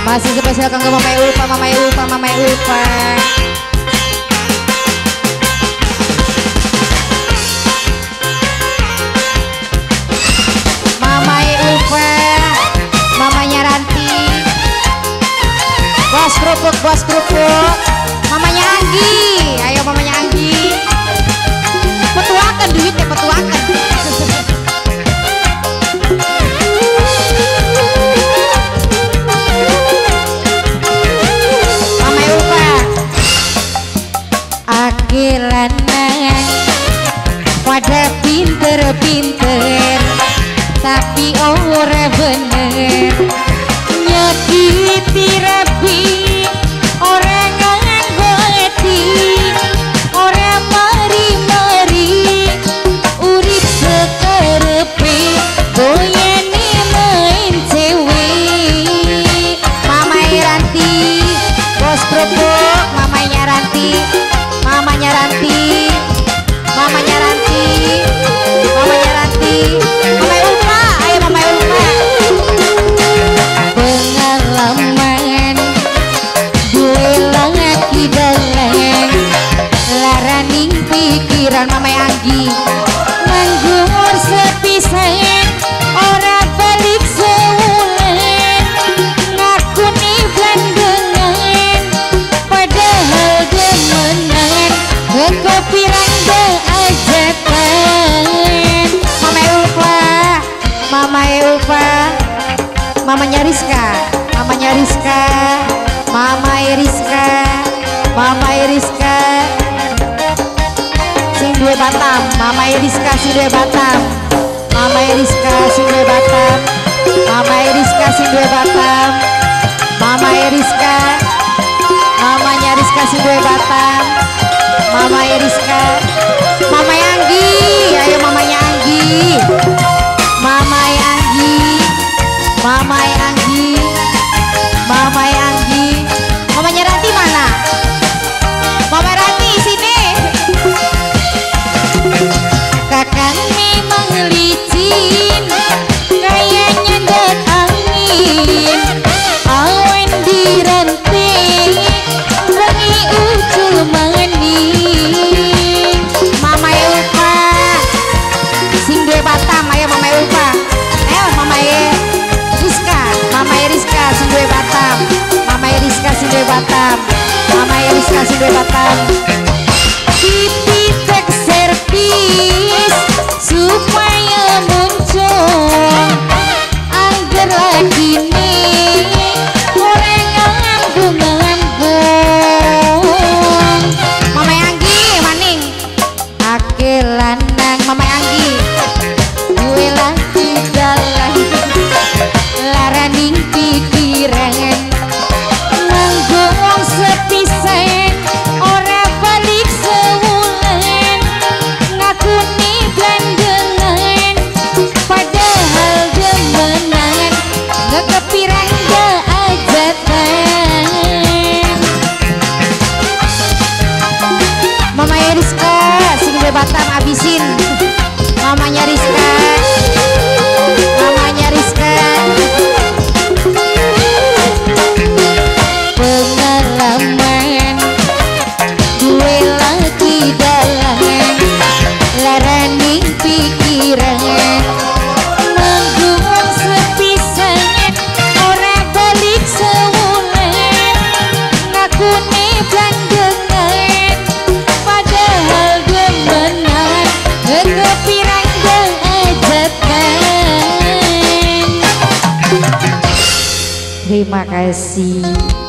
Masih spesial kanggo Mama Ulfa, Mama Ulfa, Mama Ulfa. Mama Ulfa, mamanya Ranti. Bos kerupuk. Mamanya Anggi, ayo mamanya Anggi. Petuakan duitnya, petuakan. Lanang pada pinter-pinter tapi ora bener nyakiti rapi orang nganggo hati orang mari-mari urip sekarepe boyane main cewek. Mama Ranti, bos kerupuk, mamanya Ranti. Mamanya Ranti, mamanya Ranti, mamanya Ranti, Mama Ulfa, ayo Mama Ulfa. Pengalaman gue lagi dalang laraning pikiran Mama Anggi manggur sepisan ora balik sewulan ngaku nih blandengan padahal demenan kepirang de ajatan. Mama Ulfa, Mama Ulfa, mamanya Rizka, mamanya Rizka, Mama Rizka, Mama Rizka. Sing duwe Batam, Mama Rizka sing duwe Batam, Mama Rizka sing duwe Batam, Mama Rizka sing duwe Batam, Mama Rizka, mamanya Rizka sing duwe Batam. Mama Rizka, Mama Anggi, ayo mamanya Anggi, Mama Anggi, Mama Anggi, Mama Anggi, mamanya Ranti mana? Mama Ranti sini. Kakang memang licin, kayaknya ndak angin, awen diranting, wangi ucul mani. Mama Ulfa, sing duwe Batam, ayo Mama Ulfa. Ayo Mama Rizka, Mama Rizka sing duwe Batam, Mama Rizka sing duwe Batam, Mama Rizka sing duwe Batam. Pipi tek servis supaya muncul angger lagi nih orang ngambung-ngambung. Mama Anggi maning ake lanang Mama Anggi gue lagi dalam laraning pikiran manggung sepisan ora balik sewulan ngaku nih blandengan padahal demenan ngekepirang de ajatan. Mama Rizka sing duwe Batam abisin. Mamanya Rizka, mamanya Rizka. Pengalaman gue lagi dalam laraning pikiran manggung sepisan ora balik sewulan ngaku nih blandengan padahal demenan kepirang de ajatan. Terima kasih.